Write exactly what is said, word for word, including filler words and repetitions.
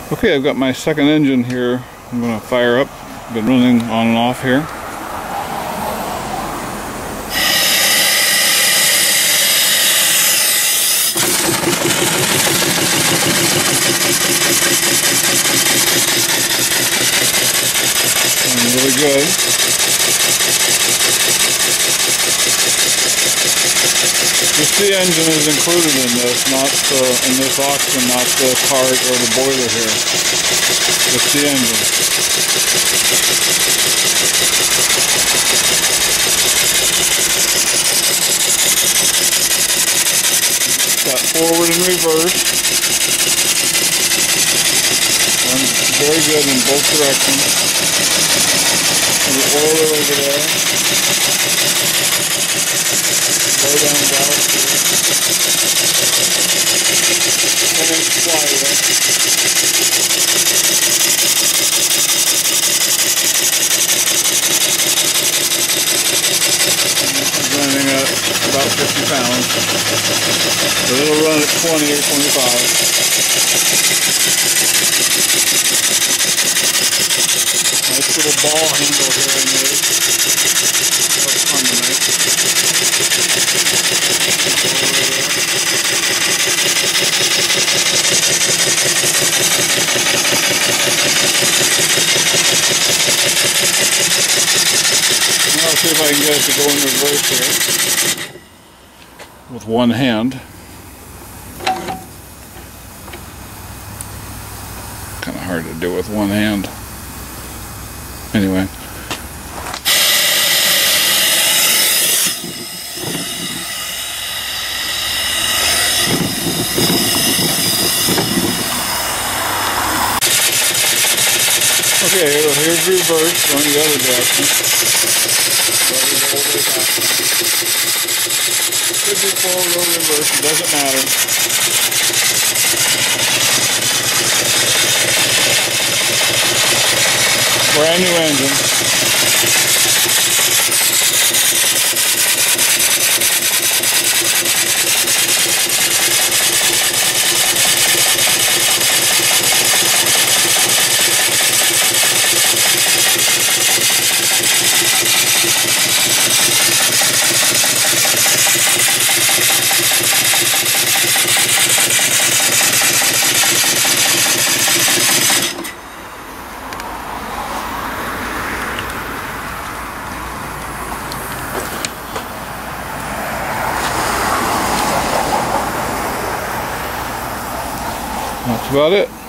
Okay, I've got my second engine here. I'm going to fire up. Been running on and off here. Sounds really good. The C engine is included in this, not the, in this auction, not the cart or the boiler here. The C engine. Got forward and reverse. Runs very good in both directions. And the oiler over there. Low down valve here. ten inch flywheel. Running at about fifty pounds. But it'll run at twenty or twenty-five. Nice little ball handle here I made. That was fun to make. Now I'll see if I can get it to go in reverse here with one hand. Kind of hard to do with one hand. Anyway. Okay, here's reverse going the other direction. Could be forward or reverse, it doesn't matter. Brand new engine. That's about it.